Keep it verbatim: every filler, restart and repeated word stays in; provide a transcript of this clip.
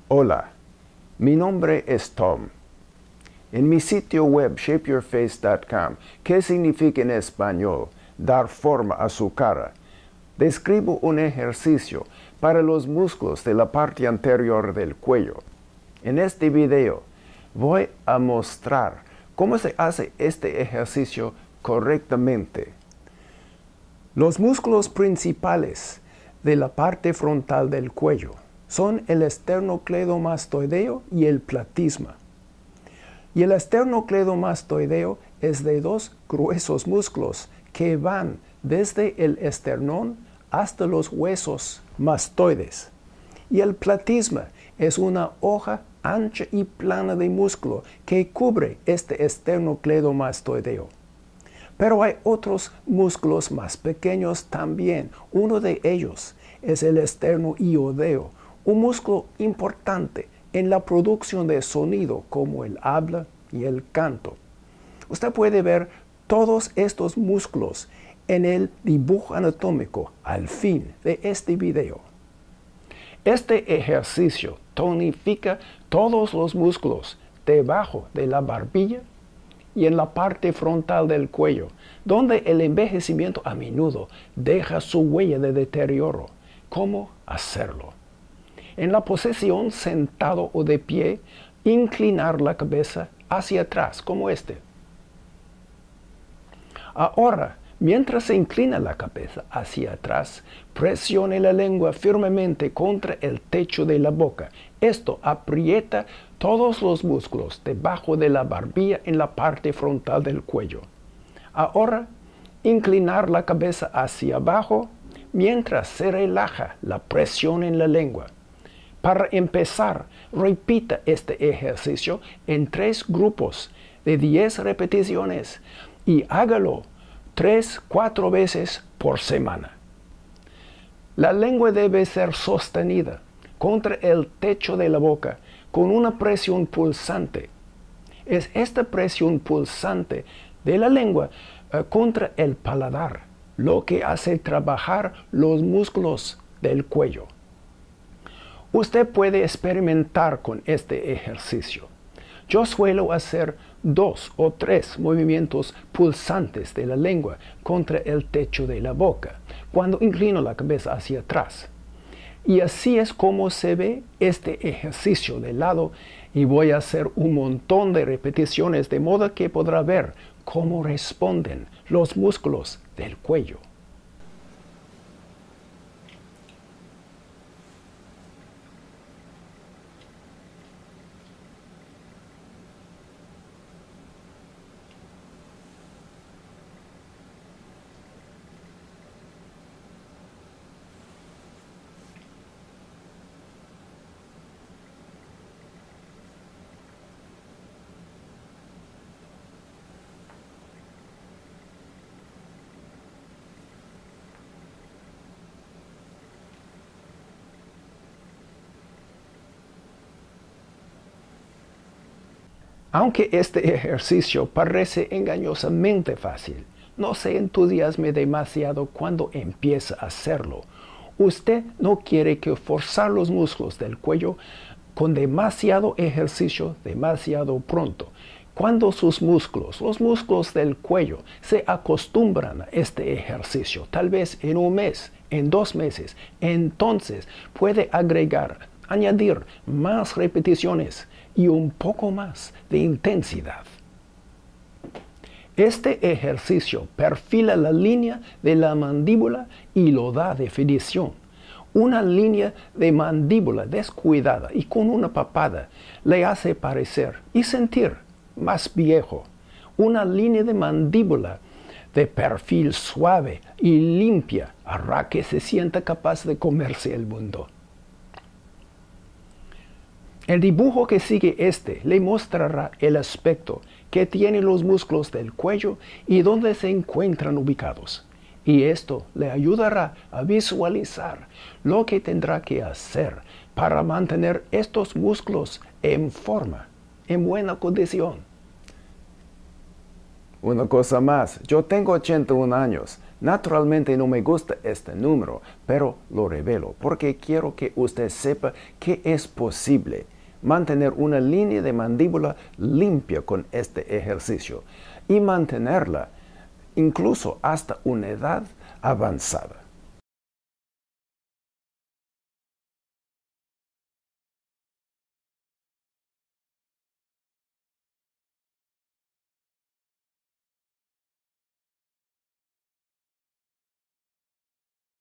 Hola, mi nombre es Tom. En mi sitio web shape your face punto com, que significa en español dar forma a su cara, describo un ejercicio para los músculos de la parte anterior del cuello. En este video voy a mostrar cómo se hace este ejercicio correctamente. Los músculos principales de la parte frontal del cuello son el esternocleidomastoideo y el platisma. Y el esternocleidomastoideo es de dos gruesos músculos que van desde el esternón hasta los huesos mastoides. Y el platisma es una hoja ancha y plana de músculo que cubre este esternocleidomastoideo. Pero hay otros músculos más pequeños también. Uno de ellos es el esternoiodeo, un músculo importante en la producción de sonido como el habla y el canto. Usted puede ver todos estos músculos en el dibujo anatómico al fin de este video. Este ejercicio tonifica todos los músculos debajo de la barbilla y en la parte frontal del cuello, donde el envejecimiento a menudo deja su huella de deterioro. ¿Cómo hacerlo? En la posición sentado o de pie, inclinar la cabeza hacia atrás, como este. Ahora, mientras se inclina la cabeza hacia atrás, presione la lengua firmemente contra el techo de la boca. Esto aprieta todos los músculos debajo de la barbilla en la parte frontal del cuello. Ahora, inclinar la cabeza hacia abajo mientras se relaja la presión en la lengua. Para empezar, repita este ejercicio en tres grupos de diez repeticiones y hágalo tres, cuatro veces por semana. La lengua debe ser sostenida contra el techo de la boca con una presión pulsante. Es esta presión pulsante de la lengua uh, contra el paladar lo que hace trabajar los músculos del cuello. Usted puede experimentar con este ejercicio. Yo suelo hacer dos o tres movimientos pulsantes de la lengua contra el techo de la boca cuando inclino la cabeza hacia atrás. Y así es como se ve este ejercicio de lado y voy a hacer un montón de repeticiones de modo que podrá ver cómo responden los músculos del cuello. Aunque este ejercicio parece engañosamente fácil, no se entusiasme demasiado cuando empieza a hacerlo. Usted no quiere que forzar los músculos del cuello con demasiado ejercicio demasiado pronto. Cuando sus músculos, los músculos del cuello, se acostumbran a este ejercicio, tal vez en un mes, en dos meses, entonces puede agregar, añadir más repeticiones y un poco más de intensidad. Este ejercicio perfila la línea de la mandíbula y lo da definición. Una línea de mandíbula descuidada y con una papada le hace parecer y sentir más viejo. Una línea de mandíbula de perfil suave y limpia hará que se sienta capaz de comerse el mundo. El dibujo que sigue este le mostrará el aspecto que tienen los músculos del cuello y dónde se encuentran ubicados. Y esto le ayudará a visualizar lo que tendrá que hacer para mantener estos músculos en forma, en buena condición. Una cosa más, yo tengo ochenta y un años. Naturalmente no me gusta este número, pero lo revelo porque quiero que usted sepa que es posible mantener una línea de mandíbula limpia con este ejercicio y mantenerla incluso hasta una edad avanzada.